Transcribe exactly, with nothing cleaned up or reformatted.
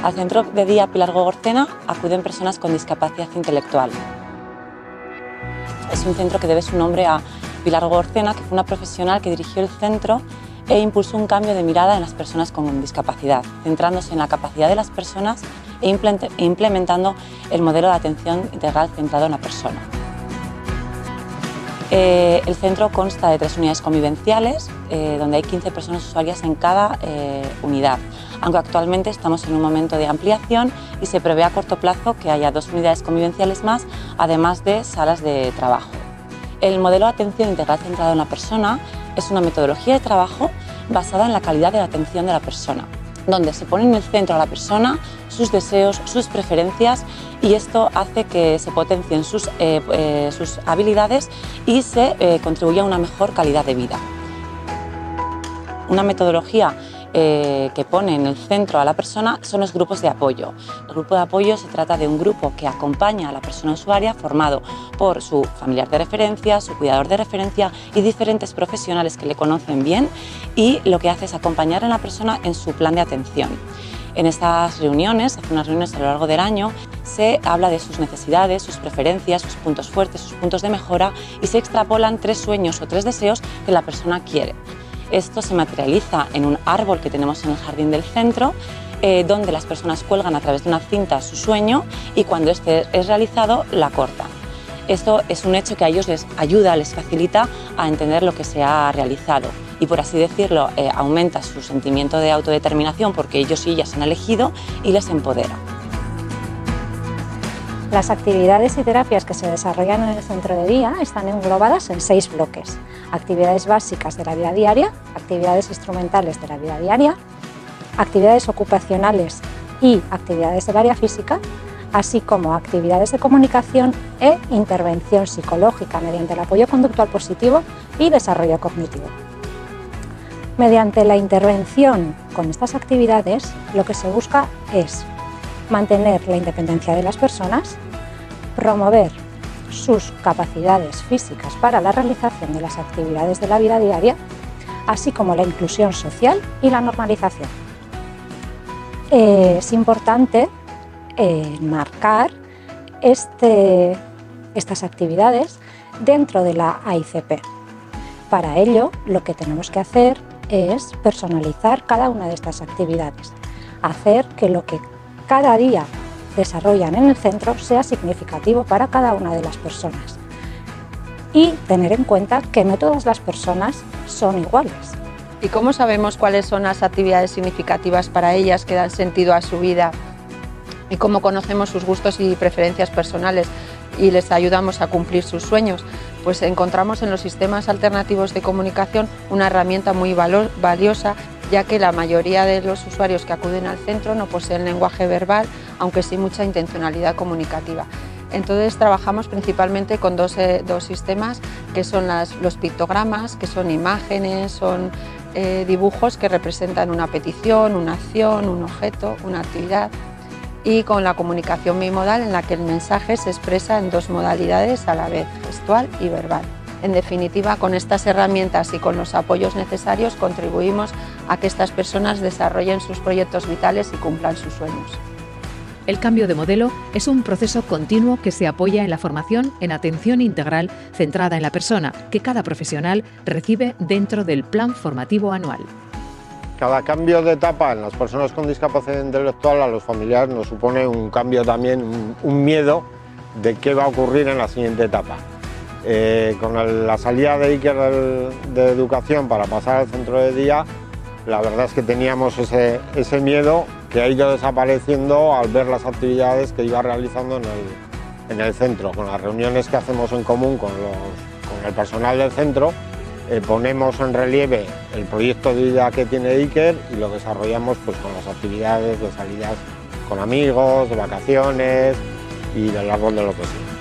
Al centro de día Pilar Gogorcena acuden personas con discapacidad intelectual. Es un centro que debe su nombre a Pilar Gogorcena, que fue una profesional que dirigió el centro e impulsó un cambio de mirada en las personas con discapacidad, centrándose en la capacidad de las personas e implementando el modelo de atención integral centrado en la persona. Eh, el centro consta de tres unidades convivenciales, eh, donde hay quince personas usuarias en cada eh, unidad, aunque actualmente estamos en un momento de ampliación y se prevé a corto plazo que haya dos unidades convivenciales más, además de salas de trabajo. El modelo de atención integral centrado en la persona es una metodología de trabajo basada en la calidad de la atención de la persona, donde se pone en el centro a la persona, sus deseos, sus preferencias, y esto hace que se potencien sus, eh, eh, sus habilidades y se eh, contribuya a una mejor calidad de vida. Una metodología eh, que pone en el centro a la persona son los grupos de apoyo. El grupo de apoyo se trata de un grupo que acompaña a la persona usuaria, formado por su familiar de referencia, su cuidador de referencia y diferentes profesionales que le conocen bien, y lo que hace es acompañar a la persona en su plan de atención. En estas reuniones, hace unas reuniones a lo largo del año, se habla de sus necesidades, sus preferencias, sus puntos fuertes, sus puntos de mejora, y se extrapolan tres sueños o tres deseos que la persona quiere. Esto se materializa en un árbol que tenemos en el jardín del centro, eh, donde las personas cuelgan a través de una cinta su sueño y cuando este es realizado la cortan. Esto es un hecho que a ellos les ayuda, les facilita a entender lo que se ha realizado y, por así decirlo, eh, aumenta su sentimiento de autodeterminación porque ellos y ellas han elegido y les empodera. Las actividades y terapias que se desarrollan en el centro de día están englobadas en seis bloques: actividades básicas de la vida diaria, actividades instrumentales de la vida diaria, actividades ocupacionales y actividades del área física, así como actividades de comunicación e intervención psicológica mediante el apoyo conductual positivo y desarrollo cognitivo. Mediante la intervención con estas actividades, lo que se busca es mantener la independencia de las personas, promover sus capacidades físicas para la realización de las actividades de la vida diaria, así como la inclusión social y la normalización. Eh, es importante eh, marcar este, estas actividades dentro de la A I C P. Para ello, lo que tenemos que hacer es personalizar cada una de estas actividades, hacer que lo que cada día desarrollan en el centro sea significativo para cada una de las personas y tener en cuenta que no todas las personas son iguales. ¿Y cómo sabemos cuáles son las actividades significativas para ellas que dan sentido a su vida? ¿Y cómo conocemos sus gustos y preferencias personales y les ayudamos a cumplir sus sueños? Pues encontramos en los sistemas alternativos de comunicación una herramienta muy valiosa, ya que la mayoría de los usuarios que acuden al centro no poseen lenguaje verbal, aunque sí mucha intencionalidad comunicativa. Entonces trabajamos principalmente con dos, eh, dos sistemas, que son las, los pictogramas, que son imágenes, son eh, dibujos que representan una petición, una acción, un objeto, una actividad, y con la comunicación bimodal, en la que el mensaje se expresa en dos modalidades a la vez, gestual y verbal. En definitiva, con estas herramientas y con los apoyos necesarios contribuimos a que estas personas desarrollen sus proyectos vitales y cumplan sus sueños. El cambio de modelo es un proceso continuo que se apoya en la formación en atención integral centrada en la persona, que cada profesional recibe dentro del plan formativo anual. Cada cambio de etapa en las personas con discapacidad intelectual a los familiares nos supone un cambio también, un, un miedo de qué va a ocurrir en la siguiente etapa. Eh, con el, la salida de Iker de, de educación para pasar al centro de día, la verdad es que teníamos ese, ese miedo que ha ido desapareciendo al ver las actividades que iba realizando en el, en el centro. Con las reuniones que hacemos en común con, los, con el personal del centro, eh, ponemos en relieve el proyecto de vida que tiene Iker y lo desarrollamos pues, con las actividades de salidas con amigos, de vacaciones y del árbol de lo que sea.